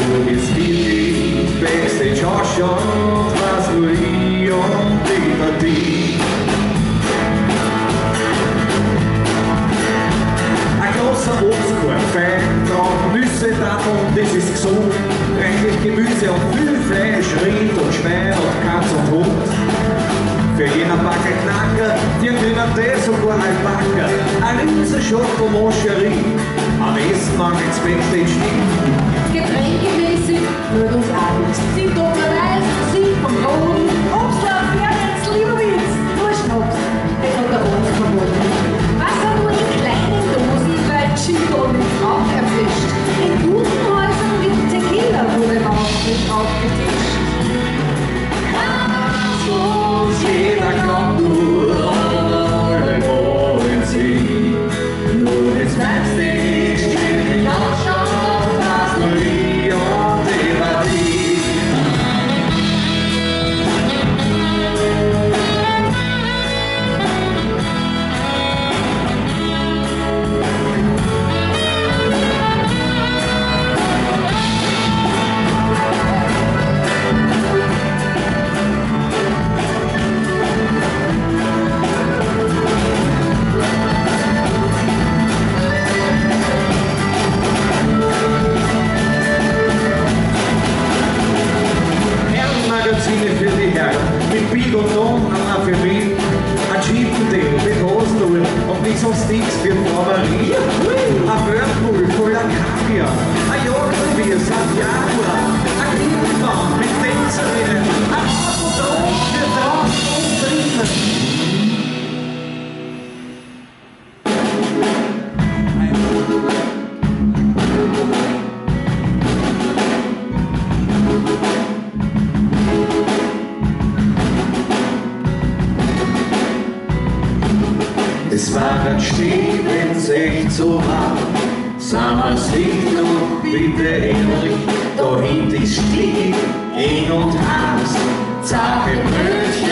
Durch das Video, Backstage auch schon, was nur ich und die. Ein großer Obstkorb-Fan, da Nüsse davon, das ist gesund. Reichlich Gemüse und viel Fleisch, Rind und Schwein und Katz und Hund. Für jeden Backe Knacker, die können das sogar Alpaka. Ein riesen Schokomoscherie, am besten mag ins Backstage nicht. Getränkemäßig wird uns alles. Sie Reis, sie vom Boden, Obstler, Pferdens, Lieberwitz, nur Schnaps, der von der Hose verboten. Wasser nur in kleinen Dosen, weil Gin Tonic auch erfrischt. In guten Häusern mit Tequila wurde Aufstrich aufgetischt. Jeder kommt nur, alle wollen sie. Nur das Backstage will ich auch schon, was nur ich und die. Für die Herren, mit Big und Ton an für mich, ein Chippendale mit Hosenöl und nicht so Sticks für Brauerie, ein Whirlpool voller Kaviar, ein Joghurtbier, Santiago, ein Klimamann mit Tänzerinnen, ein Autodom für draußen und drinnen. Es waren still, wenn's echt so war. Sammer's Licht noch bitte ehrlich, dahinter ist still, eng und heiß, zarte Brötchen.